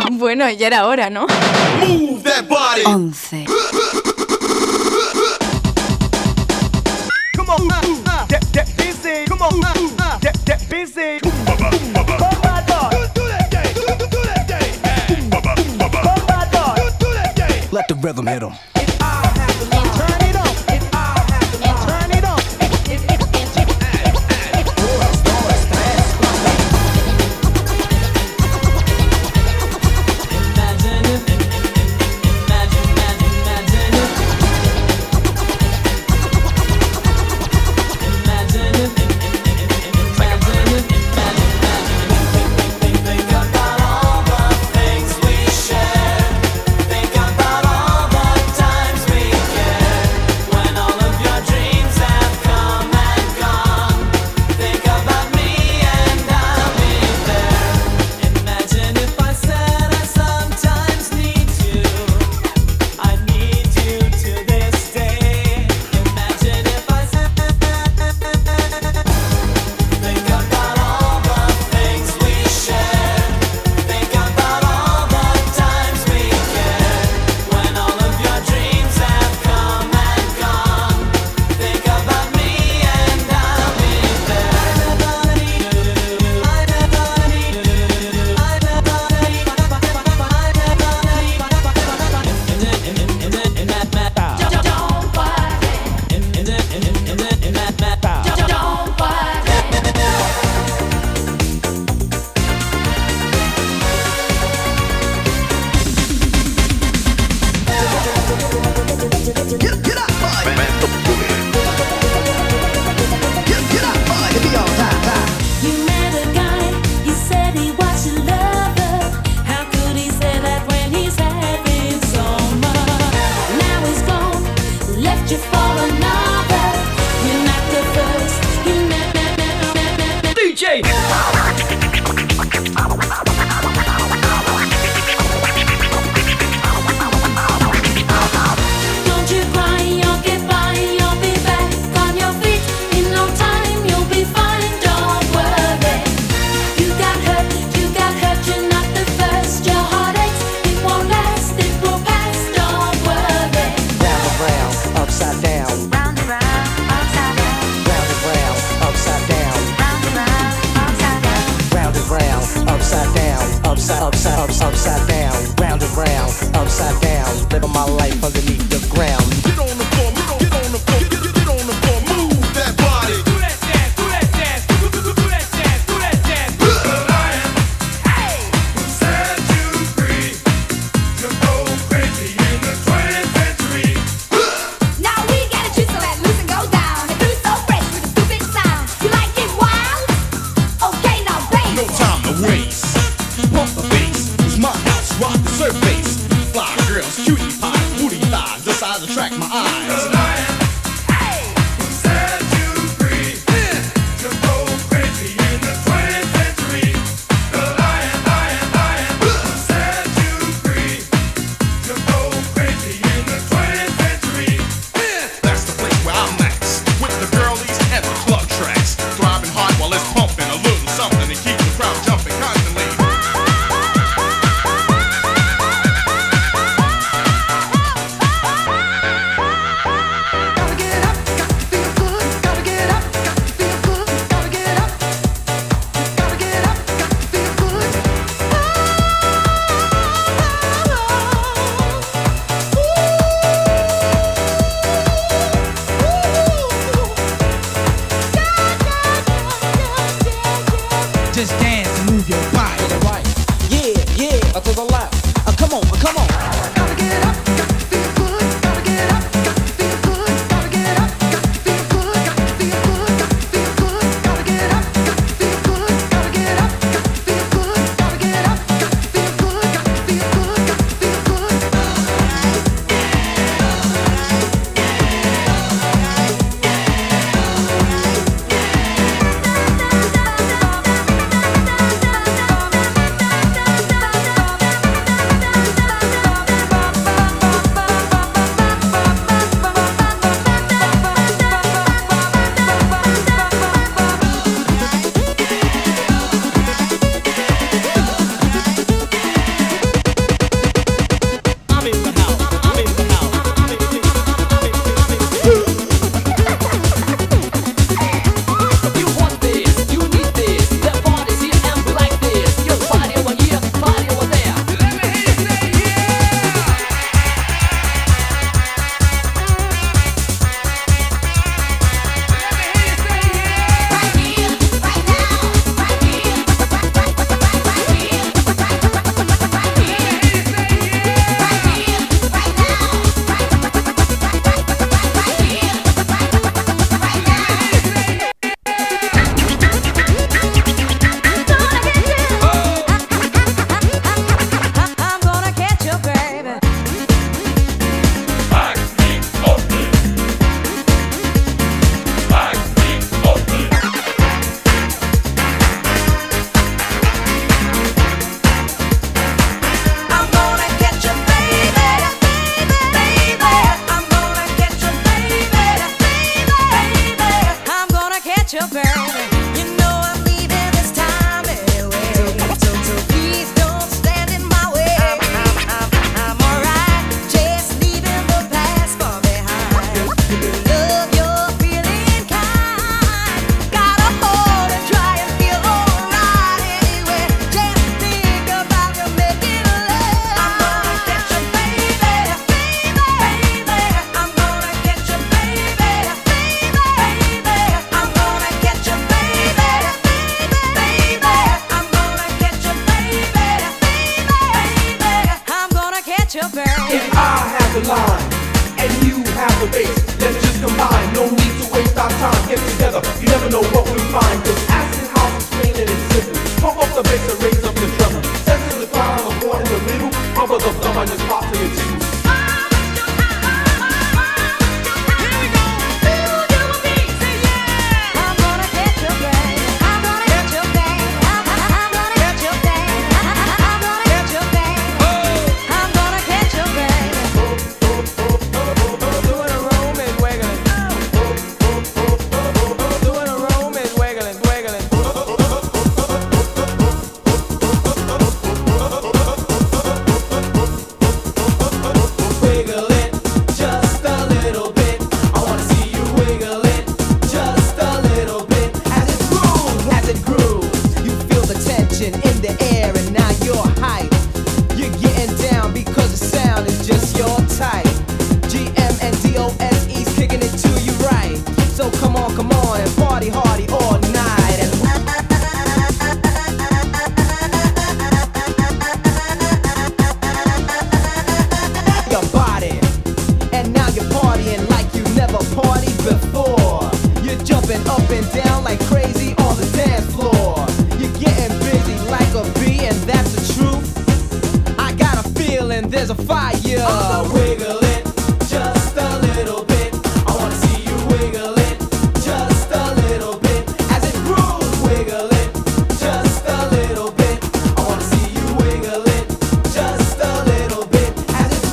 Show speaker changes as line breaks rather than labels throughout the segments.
Bueno, ya era hora, ¿no?
Move that body.
11.
Come on, get busy. Come on, get busy.
Let the rhythm hit 'em.
Upside down, round and round, upside down, living my life underneath the ground.
Get on the floor, get on the floor, get on the floor, move that body.
Do that dance, do that dance, do that dance, do that dance.
The lion, hey, set you free to go crazy in the 20th century.
Now we gotta choose so that loose and go down. And do so fresh with a stupid sound. You like it wild? Okay, now bass.
No time to waste. Pump the bass. It's my house, rock the surface. Fly girls, cutie pie, booty thighs. The size attract my eyes. The lion, hey, set you free to go crazy in the 20th century. The lion, set you free to go crazy in the 20th century. That's the place where I'm at, with the girlies and the club tracks, throbbing hard while it's pumping a little something to keep the crowd jumping constantly.
Just dance and move your body. To the right.
Yeah, yeah, to the left. Come on, come on.
Gotta get up, got to feel good. Gotta get up, got to feel good. Gotta get up, got to feel good. Got to feel good, got to feel good. Gotta get up, got to feel good. Gotta get up, got to feel good. Gotta get up, got to feel good. Got to feel good, got to feel good.
your brain.
If I have the line and you have the bass, let's just combine. No need to waste our time. Get together, you never know what we find. Cause acid house is plain and it's simple. Pump up the bass and raise up the treble. Send to the crowd on the floor in the middle. Bump up the thumb and just pop to your tickles.
There's a fire. Wiggle it just a little bit. I wanna see you wiggle it just a little bit. As it grooves, wiggle it just a little bit. I wanna see you wiggle it just a little bit. As it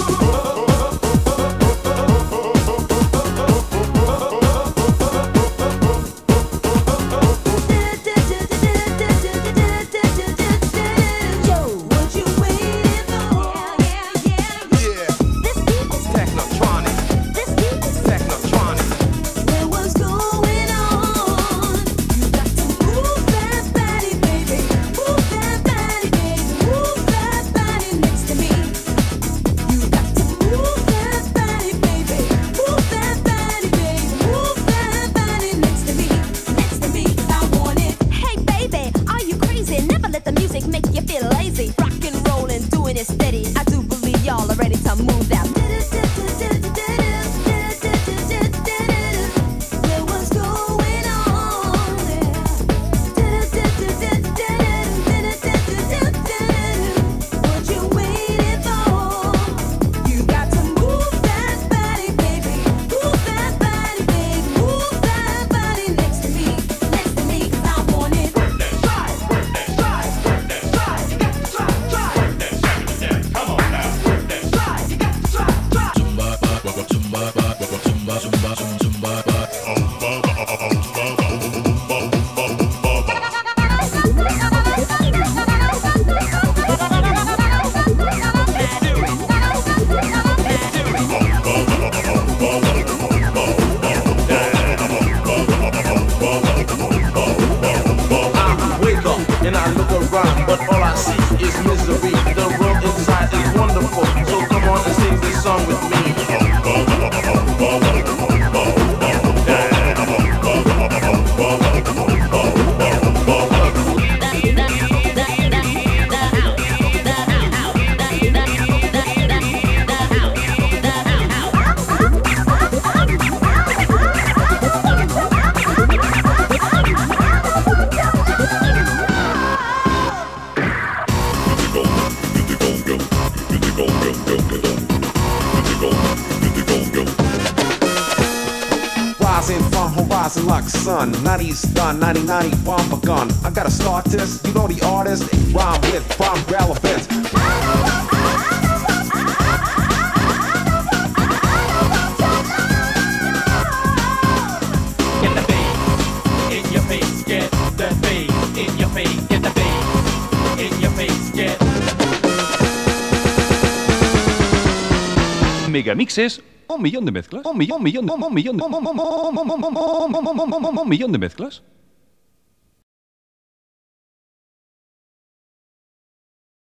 Rising like sun, 90s done, 90 bomb begun. I got a start this, you know the artist, rhyme with prime relevance.
Get the bass in your face, get the bass in your face, get the bass in your face, get.
Megamixes, un millón de mezclas, un millón de mezclas.